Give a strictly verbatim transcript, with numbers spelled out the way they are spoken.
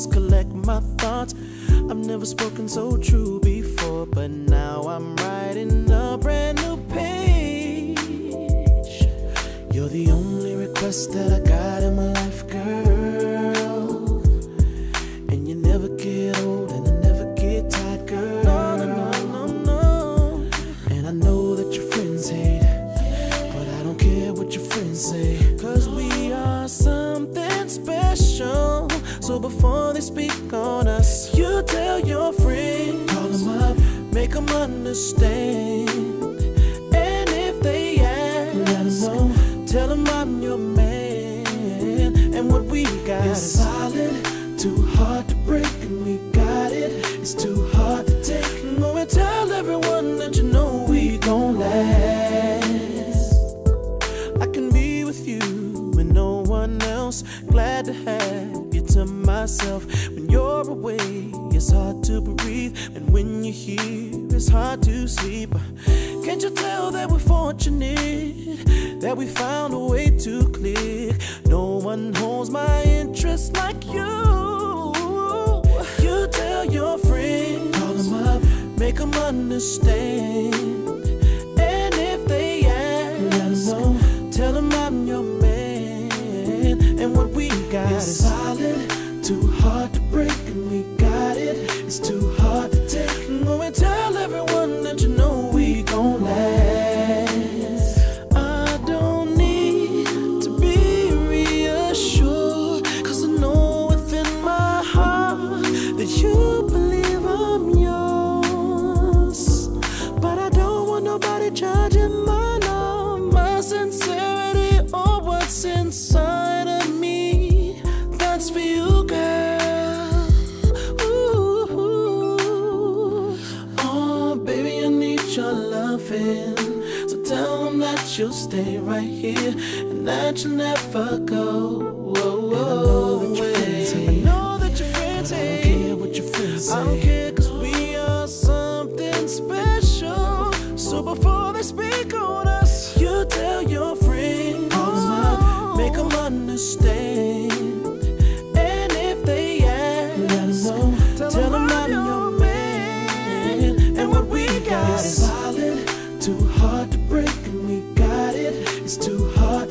just collect my thoughts. I've never spoken so true before, but now I'm writing a brand new page. You're the only request that I got in my life, girl. And you never get old and I never get tired, girl. No, no, no, no, no. And I know that your friends hate, but I don't care what your friends say, cause we are something special. So before they speak on us, you tell your friend, call them up, make them understand. And if they ask, let them know, tell them I'm your man. And what we got is solid, too hard to break. And we got it, it's too hard to take. Go and tell everyone that you know we gon' last. I can be with you and no one else. Glad to have you to myself. When you're away, it's hard to breathe, and when you're here, it's hard to sleep. Can't you tell that we're fortunate, that we found a way to click? No one holds my interest like you. You tell your friends, call them up, make them understand. And if they ask, let them know, tell them I'm your man. And what we got is solid, too hard to break. And we got it, it's too hard to take. Go and tell everyone that you know we gon' last. I don't need to be reassured, cause I know within my heart that you believe I'm yours. But I don't want nobody judging my love, my sincerity, or what's inside of me. That's for you, girl. Ooh, oh, baby, I need your loving. So tell them that you'll stay right here and that you'll never go. Whoa, I know that your friends hate, I don't care what your friends say. I don't care, cause we are something special. So before they speak on us, you tell your friends, call them up, make them understand. And if they ask, let them know, tell them I'm your man. And what we got is solid, too hard to break. And we got it, it's too hard